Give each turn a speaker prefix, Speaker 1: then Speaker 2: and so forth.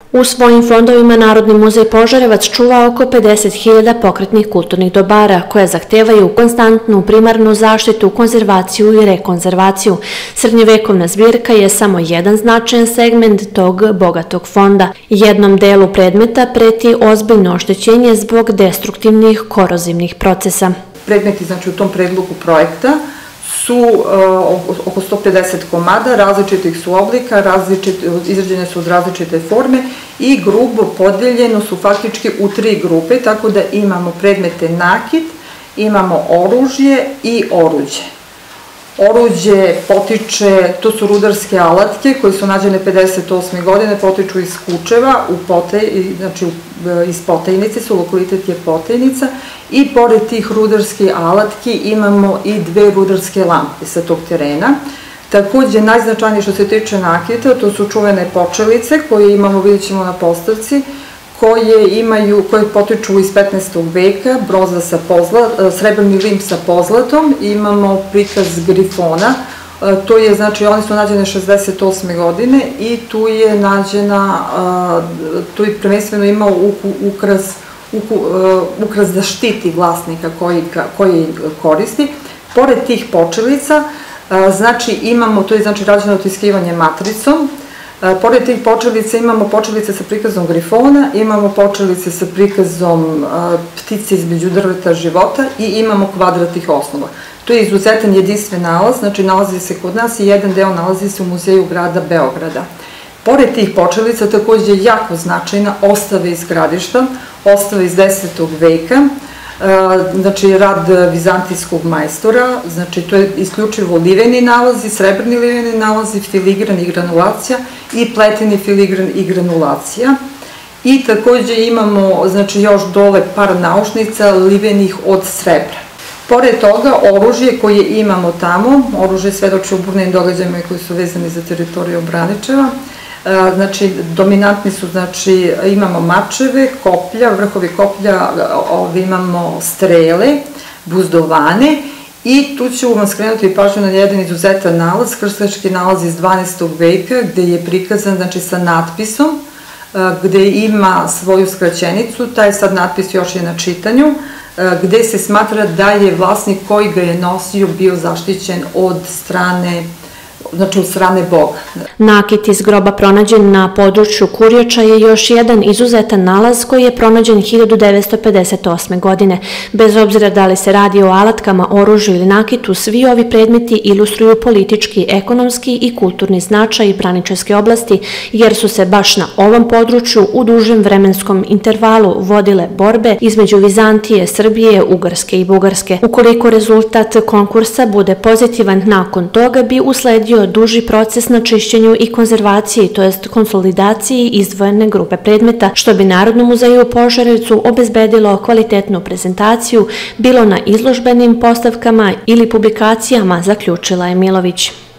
Speaker 1: U svojim fondovima Narodni muzej Požarevac čuva oko 50.000 pokretnih kulturnih dobara koje zahtevaju konstantnu primarnu zaštitu, konzervaciju i rekonzervaciju. Srednjevekovna zbirka je samo jedan značajan segment tog bogatog fonda. Jednom delu predmeta preti ozbiljno oštećenje zbog destruktivnih korozivnih procesa.
Speaker 2: Predmeti, znači u tom predlogu projekta, su oko 150 komada, različitih su oblika, izrađene su od različite forme i grubo podeljeno su faktički u 3 grupe, tako da imamo predmete nakit, imamo oružje i oruđe. Oruđe potiče, to su rudarske alatke koje su nađene 58. godine, potiču iz Kučeva, znači iz Potejnice, lokalitet je Potejnica, i pored tih rudarskih alatki imamo i 2 rudarske lampe sa tog terena. Takođe, najznačajnije što se tiče nakita, to su čuvene počelice koje imamo, vidjet ćemo na postavci, koje potiču iz 15. veka, srebrni lim sa pozlatom, imamo prikaz grifona, to je, znači, one su nađene 68. godine i tu je prvenstveno imao ukras da štiti vlasnika koji koristi. Pored tih počelica, znači, imamo, to je, znači, rađeno otiskivanje matricom. Pored tih počelica imamo počelice sa prikazom grifona, imamo počelice sa prikazom ptice između drveta života i imamo kvadratnih osnova. To je izuzetan jedinstven nalaz, znači nalazi se kod nas i jedan deo nalazi se u Muzeju grada Beograda. Pored tih počelica takođe je jako značajna ostave iz Gradišta, ostave iz 10. veka, znači rad vizantijskog majstora, znači to je isključivo liveni nalazi, srebrni liveni nalazi, filigran i granulacija i pleteni filigran i granulacija. I takođe imamo, znači, još dole par naušnica livenih od srebra. Pored toga, oružje koje imamo tamo, oružje svedoči o burnim događajima koji su vezani za teritoriju Braničeva, znači, dominantni su, znači, imamo mačeve, koplja, vrhovi koplja, imamo strele, buzdovane i tu ću vam skrenuti pažnju na jedan izuzetan nalaz, krstaški nalaz iz 12. veka, gde je prikazan, znači, sa natpisom, gde ima svoju skraćenicu, taj sad natpis još je na čitanju, gde se smatra da je vlasnik koji ga je nosio bio zaštićen od strane Boga.
Speaker 1: Nakit iz groba pronađen na području Kurječa je još jedan izuzetan nalaz koji je pronađen 1958. godine. Bez obzira da li se radi o alatkama, oružju ili nakitu, svi ovi predmeti ilustruju politički, ekonomski i kulturni značaj Braničevske oblasti, jer su se baš na ovom području u dužem vremenskom intervalu vodile borbe između Vizantije, Srbije, Ugarske i Bugarske. Ukoliko rezultat konkursa bude pozitivan, nakon toga bi usledio duži proces na čišćenju i konzervaciji, to jest konsolidaciji izdvojene grupe predmeta, što bi Narodnom muzeju u Požarevcu obezbedilo kvalitetnu prezentaciju, bilo na izložbenim postavkama ili publikacijama, zaključila je Milović.